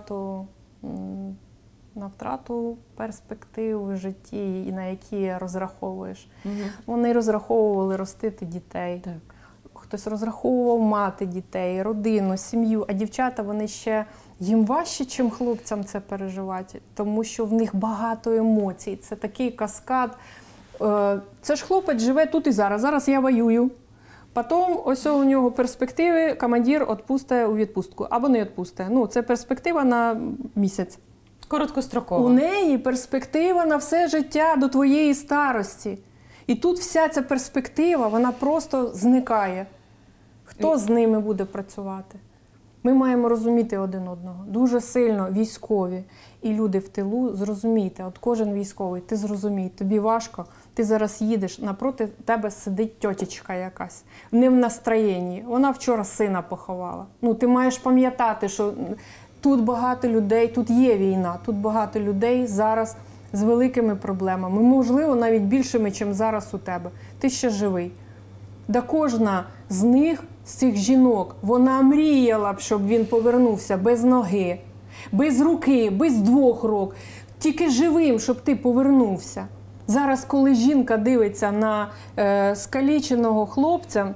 на втрату перспектив в житті, на які розраховуєш. Угу. Вони розраховували ростити дітей. Так. Хтось розраховував мати дітей, родину, сім'ю. А дівчата, вони ще, їм важче, чим хлопцям це переживати, тому що в них багато емоцій. Це такий каскад. Це ж хлопець живе тут і зараз. Зараз я воюю. Потім ось у нього перспективи, командир відпустить у відпустку. Або не відпустить. Ну, це перспектива на місяць. Короткострокова. У неї перспектива на все життя до твоєї старості. І тут вся ця перспектива, вона просто зникає. Хто з ними буде працювати? Ми маємо розуміти один одного. Дуже сильно військові і люди в тилу зрозумійте. От кожен військовий, ти зрозумій, тобі важко, ти зараз їдеш, напроти тебе сидить тьотечка якась, не в настроєнні. Вона вчора сина поховала. Ну, ти маєш пам'ятати, що тут багато людей, тут є війна, тут багато людей зараз з великими проблемами, можливо, навіть більшими, ніж зараз у тебе. Ти ще живий. Да кожна з них, з цих жінок, вона мріяла б, щоб він повернувся без ноги, без руки, без 2 рук. Тільки живим, щоб ти повернувся. Зараз, коли жінка дивиться на скаліченого хлопця,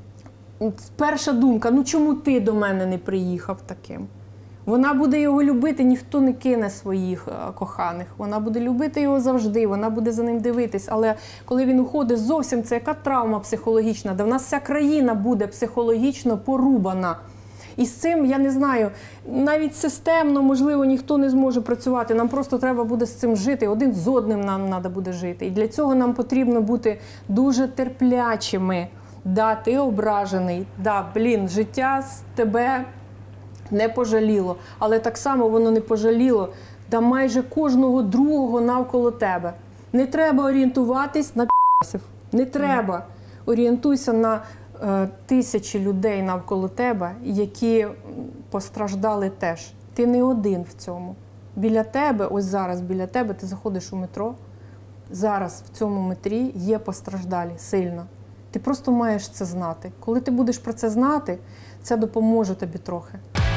перша думка, ну чому ти до мене не приїхав таким? Вона буде його любити, ніхто не кине своїх коханих. Вона буде любити його завжди, вона буде за ним дивитись. Але коли він уходить зовсім, це яка травма психологічна, де в нас вся країна буде психологічно порубана. І з цим, я не знаю, навіть системно, можливо, ніхто не зможе працювати. Нам просто треба буде з цим жити, один з одним нам треба буде жити. І для цього нам потрібно бути дуже терплячими. Да, ти ображений, да, життя з тебе не пожаліло, але так само воно не пожаліло до майже кожного другого навколо тебе. Не треба орієнтуватись на п***сів. Не треба. Орієнтуйся на тисячі людей навколо тебе, які постраждали теж. Ти не один в цьому. Біля тебе, ось зараз біля тебе, ти заходиш у метро, зараз в цьому метрі є постраждалі сильно. Ти просто маєш це знати. Коли ти будеш про це знати, це допоможе тобі трохи.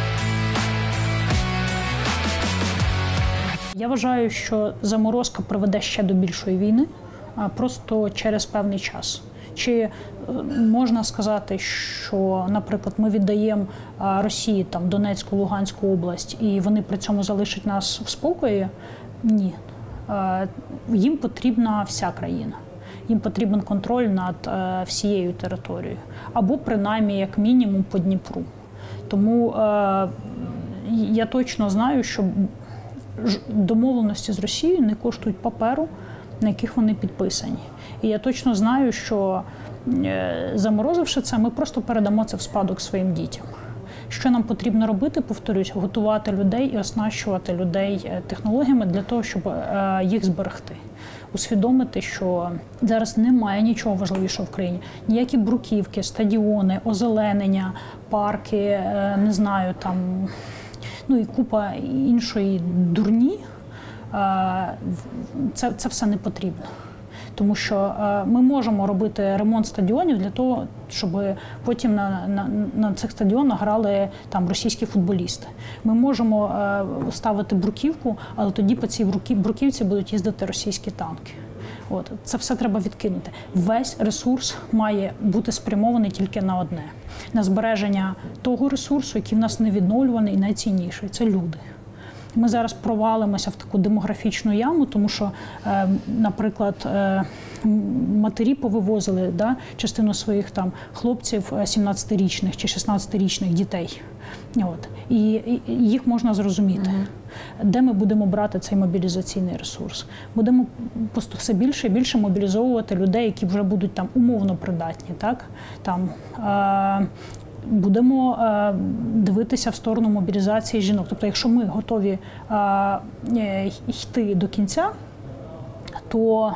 Я вважаю, що заморозка приведе ще до більшої війни, просто через певний час. Чи можна сказати, що, наприклад, ми віддаємо Росії там, Донецьку, Луганську область, і вони при цьому залишать нас в спокої? Ні. Їм потрібна вся країна. Їм потрібен контроль над всією територією. Або, принаймні, як мінімум, по Дніпру. Тому я точно знаю, що домовленості з Росією не коштують паперу, на яких вони підписані. І я точно знаю, що заморозивши це, ми просто передамо це в спадок своїм дітям. Що нам потрібно робити, повторюсь, готувати людей і оснащувати людей технологіями для того, щоб їх зберегти. Усвідомити, що зараз немає нічого важливішого в країні. Ніякі бруківки, стадіони, озеленення, парки, не знаю, там, ну і купа іншої дурні, це все не потрібно. Тому що ми можемо робити ремонт стадіонів для того, щоб потім на цих стадіонах грали там російські футболісти. Ми можемо ставити бруківку, але тоді по цій бруківці будуть їздити російські танки. От, це все треба відкинути. Весь ресурс має бути спрямований тільки на одне – на збереження того ресурсу, який в нас невідновлюваний і найцінніший – це люди. Ми зараз провалимося в таку демографічну яму, тому що, наприклад, матері повивозили частину своїх там хлопців 17-річних чи 16-річних дітей. От. І їх можна зрозуміти. Де ми будемо брати цей мобілізаційний ресурс? Будемо все більше і більше мобілізовувати людей, які вже будуть там умовно придатні. Так? Там, будемо дивитися в сторону мобілізації жінок. Тобто, якщо ми готові йти до кінця, то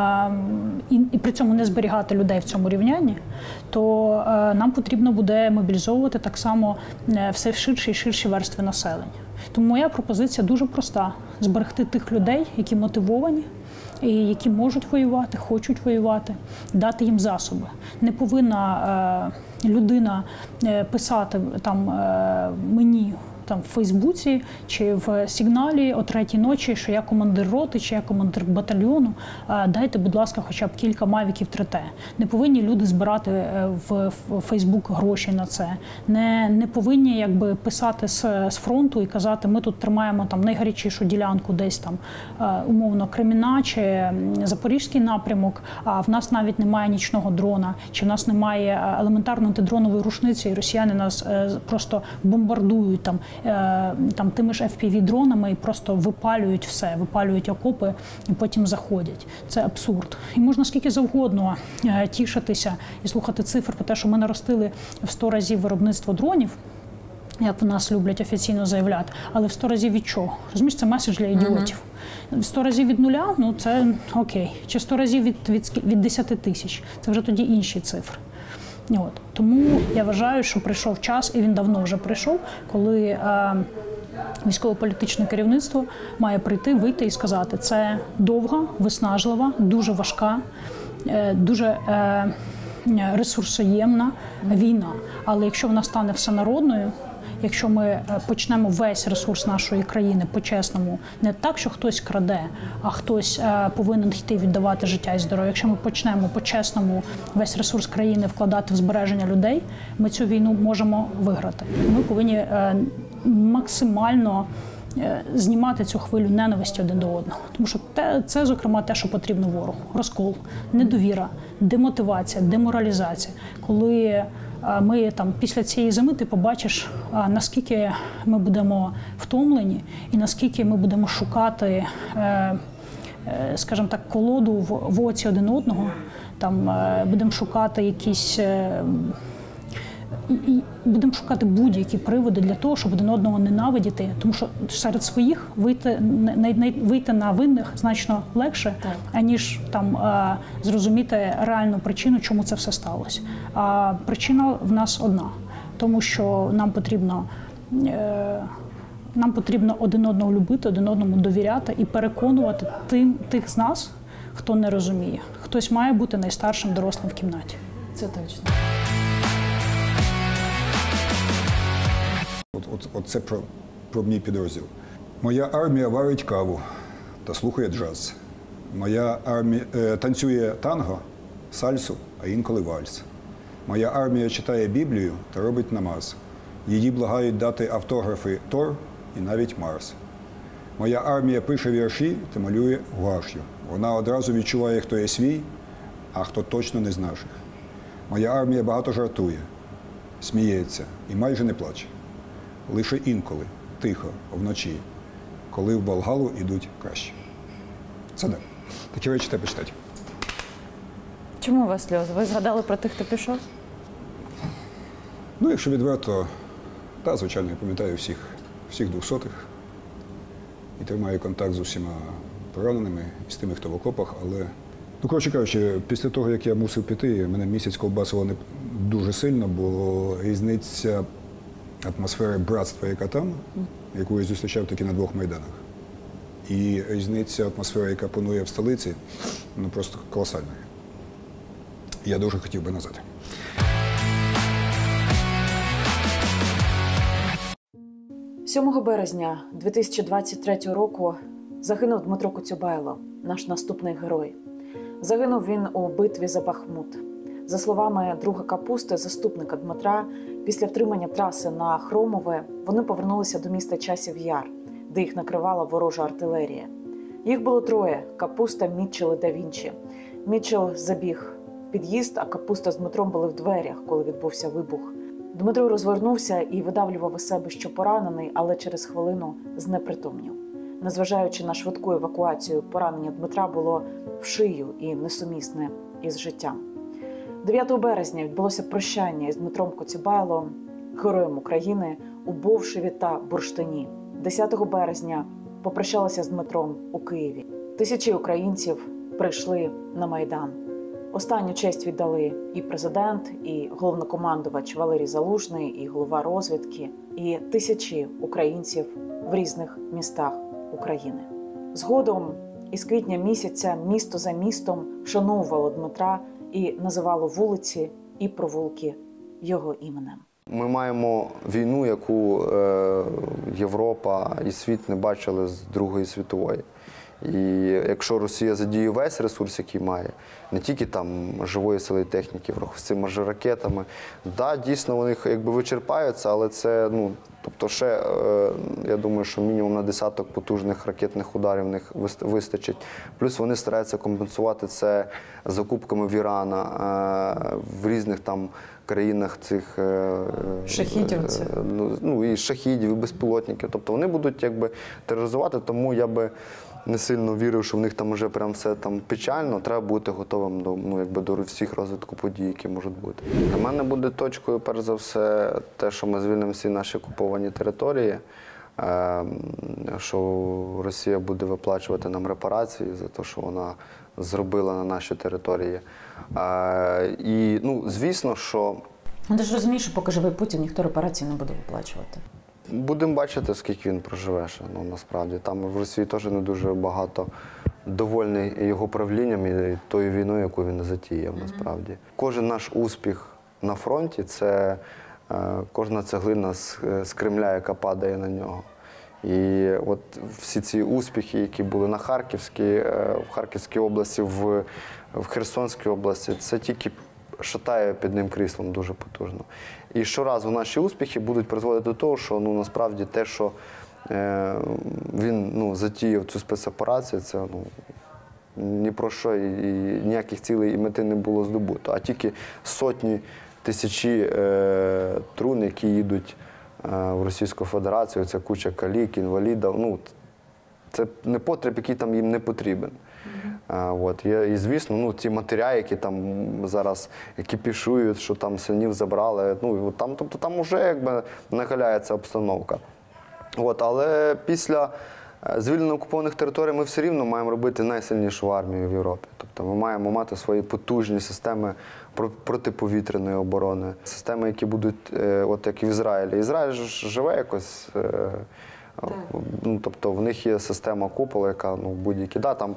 і при цьому не зберігати людей в цьому рівнянні, то нам потрібно буде мобілізовувати так само все ширші і ширші верстви населення. Тому моя пропозиція дуже проста – зберегти тих людей, які мотивовані, і які можуть воювати, хочуть воювати, дати їм засоби. Не повинна людина писати там мені в Фейсбуці чи в Сигналі о 3-й ночі, що я командир роти, чи я командир батальйону, дайте, будь ласка, хоча б кілька мавіків 3Т. Не повинні люди збирати в Фейсбук гроші на це. Не повинні писати з фронту і казати, ми тут тримаємо там найгарячішу ділянку десь там, умовно, Креміна чи Запорізький напрямок, а в нас навіть немає нічного дрона, чи в нас немає елементарної антидронової рушниці, і росіяни нас просто бомбардують там тими ж FPV-дронами і просто випалюють все, випалюють окопи і потім заходять. Це абсурд. І можна скільки завгодно тішитися і слухати цифр про те, що ми наростили в 100 разів виробництво дронів, як в нас люблять офіційно заявляти, але в 100 разів від чого? Розумієш, це меседж для ідіотів. 100 разів від нуля, ну це окей. Чи 100 разів від 10 тисяч? Це вже тоді інші цифри. От. Тому я вважаю, що прийшов час, і він давно вже прийшов, коли військово-політичне керівництво має прийти, вийти і сказати, це довга, виснажлива, дуже важка, дуже ресурсоємна війна. Але якщо вона стане всенародною, якщо ми почнемо весь ресурс нашої країни по-чесному, не так, що хтось краде, а хтось повинен йти віддавати життя і здоров'я. Якщо ми почнемо по-чесному весь ресурс країни вкладати в збереження людей, ми цю війну можемо виграти. Ми повинні максимально знімати цю хвилю ненависті один до одного. Тому що це, зокрема, те, що потрібно ворогу. Розкол, недовіра, демотивація, деморалізація. Коли ми там після цієї зими ти побачиш, наскільки ми будемо втомлені і наскільки ми будемо шукати, скажімо так, колоду в оці один одного, там будемо шукати якісь і будемо шукати будь-які приводи для того, щоб один одного ненавидіти, тому що серед своїх вийти на винних значно легше, аніж там зрозуміти реальну причину, чому це все сталося. А причина в нас одна, тому що нам потрібно один одного любити, один одному довіряти і переконувати тих з нас, хто не розуміє. Хтось має бути найстаршим дорослим в кімнаті. Це точно. Це про мій підрозділ. Моя армія варить каву та слухає джаз. Моя армія танцює танго, сальсу, а інколи вальс. Моя армія читає Біблію та робить намаз. Її благають дати автографи Тор і навіть Марс. Моя армія пише вірші та малює гуаш'ю. Вона одразу відчуває, хто є свій, а хто точно не з наших. Моя армія багато жартує, сміється і майже не плаче. Лише інколи, тихо, вночі, коли в Балгалу йдуть краще. Це так. Такі речі треба читати. Чому у вас сльози? Ви згадали про тих, хто пішов? Ну, якщо відверто, так, звичайно, я пам'ятаю всіх 200-х. І тримаю контакт з усіма пораненими, і з тими, хто в окопах, але... Ну, коротше кажучи, після того, як я мусив піти, мене місяць ковбасило не дуже сильно, бо різниця атмосфери братства, яка там, яку я зустрічав таки на 2 майданах, І різниця атмосфери, яка панує в столиці, ну просто колосальна. Я дуже хотів би назад. – 7 березня 2023 року загинув Дмитро Коцюбайло, наш наступний герой. Загинув він у битві за Бахмут. За словами друга Капусти, заступника Дмитра, після втримання траси на Хромове вони повернулися до міста Часів Яр, де їх накривала ворожа артилерія. Їх було троє – Капуста, Мітчел і Да Вінчі. Мітчел забіг в під'їзд, а Капуста з Дмитром були в дверях, коли відбувся вибух. Дмитро розвернувся і видавлював із себе, що поранений, але через хвилину знепритомнів. Незважаючи на швидку евакуацію, поранення Дмитра було в шию і несумісне із життям. 9 березня відбулося прощання із Дмитром Коцюбайлом, героєм України, у Бовшеві та Бурштині. 10 березня попрощалися з Дмитром у Києві. Тисячі українців прийшли на Майдан. Останню честь віддали і президент, і головнокомандувач Валерій Залужний, і голова розвідки, і тисячі українців в різних містах України. Згодом, із квітня місяця, місто за містом вшановувало Дмитра і називало вулиці і провулки його іменем. Ми маємо війну, яку Європа і світ не бачили з Другої світової. І якщо Росія задіє весь ресурс, який має, не тільки там живої сили і техніки, з цими ж ракетами, да, дійсно вони якби вичерпаються, але це, ну, тобто ще, я думаю, що мінімум на десяток потужних ракетних ударів в них вистачить. Плюс вони стараються компенсувати це закупками в Ірана, в різних там країнах цих шахідів, ну, і шахідів, і безпілотників. Тобто вони будуть якби тероризувати, тому я би не сильно вірив, що в них там вже прям все там печально. Треба бути готовим до, ну, якби до всіх розвитку подій, які можуть бути. Для мене буде точкою, перш за все, те, що ми звільнимо всі наші окуповані території, що Росія буде виплачувати нам репарації за те, що вона зробила на нашій території. І, ну, звісно, що... Ну, ти ж розумієш, що поки живий Путін, ніхто репарації не буде виплачувати. Будемо бачити, скільки він проживе ще, ну, насправді. Там в Росії теж не дуже багато довольний його правлінням і тою війною, яку він затіяв, насправді. Кожен наш успіх на фронті – це кожна цеглина з Кремля, яка падає на нього. І от всі ці успіхи, які були на в Харківській області, в Херсонській області, це тільки шатає під ним кріслом дуже потужно. І щоразу наші успіхи будуть призводити до того, що, ну, насправді те, що він, ну, затіяв цю спецоперацію, це, ну, ні про що і ніяких цілей і мети не було здобуто, а тільки сотні, тисячі трун, які їдуть в Російську Федерацію, це куча калік, інвалідів. Ну, це непотріб, який там їм не потрібен. От. І, звісно, ну, ті матері, які там зараз кипішують, що там синів забрали, ну, там, тобто там вже якби накаляється обстановка. От. Але після звільнення окупованих територій ми все рівно маємо робити найсильнішу армію в Європі. Тобто ми маємо мати свої потужні системи протиповітряної оборони, системи, які будуть, от як в Ізраїлі. Ізраїль живе якось, ну, тобто в них є система купола, яка, ну, будь-які, да, там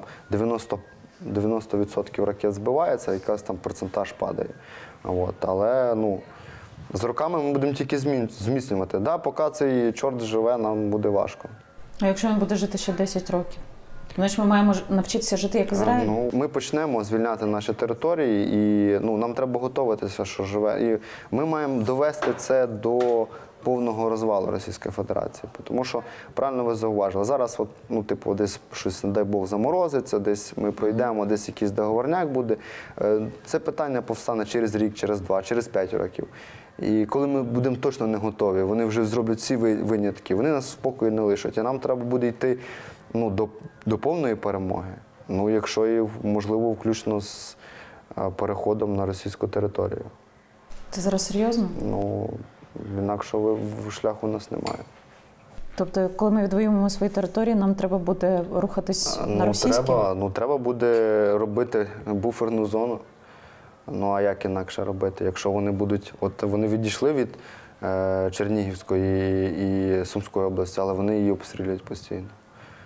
90% ракет збивається, якась там процентаж падає. От. Але, ну, з роками ми будемо тільки зміцнювати. Да, поки цей чорт живе, нам буде важко. А якщо він буде жити ще 10 років? Значить, ми маємо навчитися жити як Ізраїль? Ну, ми почнемо звільняти наші території, і, ну, нам треба готуватися, що живе. І ми маємо довести це до повного розвалу Російської Федерації. Тому що, правильно ви зауважили, зараз, от, ну, типу, десь щось, не дай Бог, заморозиться, десь ми пройдемо, десь якийсь договорняк буде. Це питання повстане через рік, через 2, через 5 років. І коли ми будемо точно не готові, вони вже зроблять всі винятки, вони нас в спокої не лишать. І нам треба буде йти, ну, до повної перемоги. Ну, якщо і, можливо, включно з переходом на російську територію. Це зараз серйозно? Ну, інакшого шляху у нас немає. Тобто, коли ми відвоюємо свої території, нам треба буде рухатись на російські? Треба буде робити буферну зону. Ну, а як інакше робити, якщо вони будуть, от вони відійшли від Чернігівської і Сумської області, але вони її обстрілюють постійно.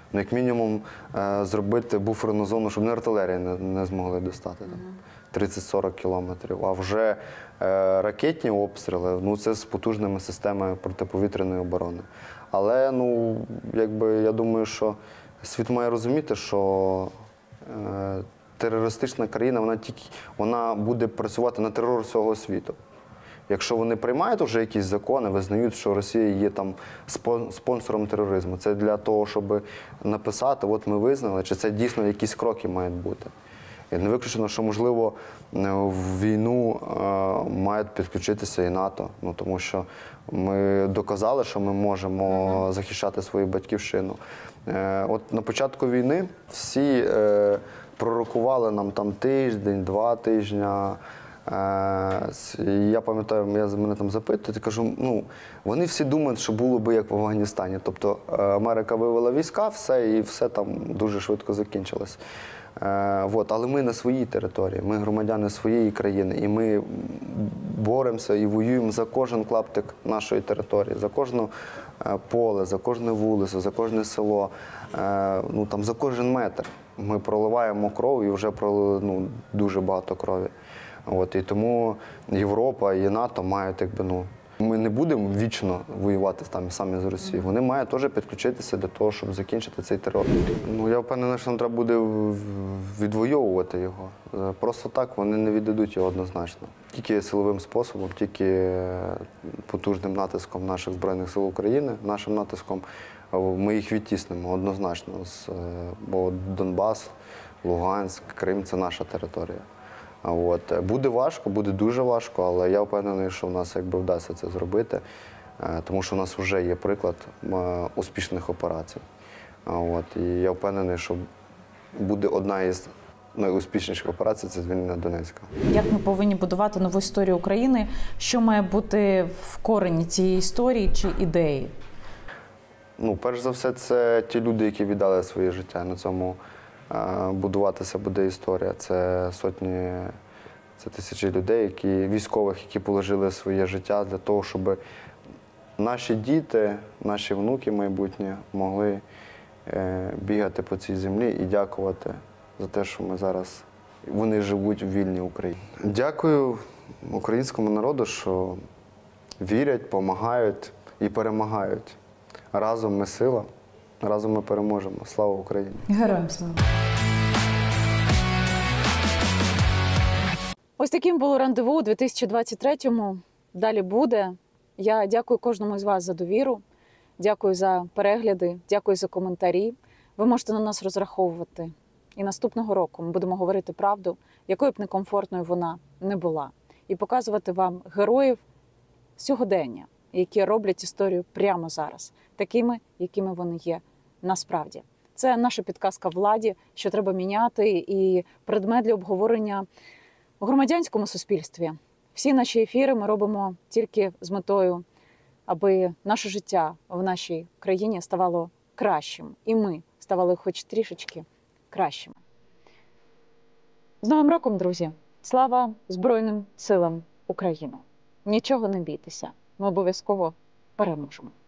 Ну, як мінімум, зробити буферну зону, щоб не артилерія не змогли достати. 30-40 кілометрів. А вже ракетні обстріли, ну, це з потужними системами протиповітряної оборони. Але, ну, якби, я думаю, що світ має розуміти, що терористична країна, вона буде працювати на терор всього світу. Якщо вони приймають вже якісь закони, визнають, що Росія є там спонсором тероризму, це для того, щоб написати, от ми визнали, чи це дійсно якісь кроки мають бути. І не виключено, що, можливо, в війну мають підключитися і НАТО, ну, тому що ми доказали, що ми можемо захищати свою батьківщину. От на початку війни всі пророкували нам там тиждень, 2 тижні. Я пам'ятаю, мене там запитують, я кажу, ну, вони всі думають, що було би як в Афганістані. Тобто Америка вивела війська, все, і все там дуже швидко закінчилось. Але ми на своїй території, ми громадяни своєї країни, і ми боремося і воюємо за кожен клаптик нашої території, за кожне поле, за кожну вулицю, за кожне село, ну, там, за кожен метр. Ми проливаємо кров і вже пролили, ну, дуже багато крові. І тому Європа і НАТО мають, якби, ну, ми не будемо вічно воювати там самі з Росією. Вони мають теж підключитися до того, щоб закінчити цей терор. Ну, я впевнений, що нам треба буде відвоювати його. Просто так вони не віддадуть його однозначно. Тільки силовим способом, тільки потужним натиском наших Збройних сил України, нашим натиском ми їх відтіснимо однозначно. Бо Донбас, Луганськ, Крим – це наша територія. Буде важко, буде дуже важко, але я впевнений, що в нас якби вдасться це зробити, тому що в нас вже є приклад успішних операцій. І я впевнений, що буде одна із найуспішніших операцій – це звільнення Донецька. Як ми повинні будувати нову історію України? Що має бути в корені цієї історії чи ідеї? Ну, перш за все, це ті люди, які віддали своє життя. На цьому будуватися буде історія. Це сотні, це тисячі людей, військових, які положили своє життя для того, щоб наші діти, наші внуки майбутні могли бігати по цій землі і дякувати за те, що ми зараз, вони живуть в вільній Україні. Дякую українському народу, що вірять, допомагають і перемагають. Разом ми сила, разом ми переможемо. Слава Україні! Героям слава! Ось таким було рандеву у 2023-му. Далі буде. Я дякую кожному з вас за довіру, дякую за перегляди, дякую за коментарі. Ви можете на нас розраховувати. І наступного року ми будемо говорити правду, якою б некомфортною вона не була. І показувати вам героїв сьогодення, які роблять історію прямо зараз, такими, якими вони є насправді. Це наша підказка владі, що треба міняти, і предмет для обговорення у громадянському суспільстві. Всі наші ефіри ми робимо тільки з метою, аби наше життя в нашій країні ставало кращим. І ми ставали хоч трішечки кращими. З Новим роком, друзі! Слава Збройним силам України! Нічого не бійтеся, ми обов'язково переможемо.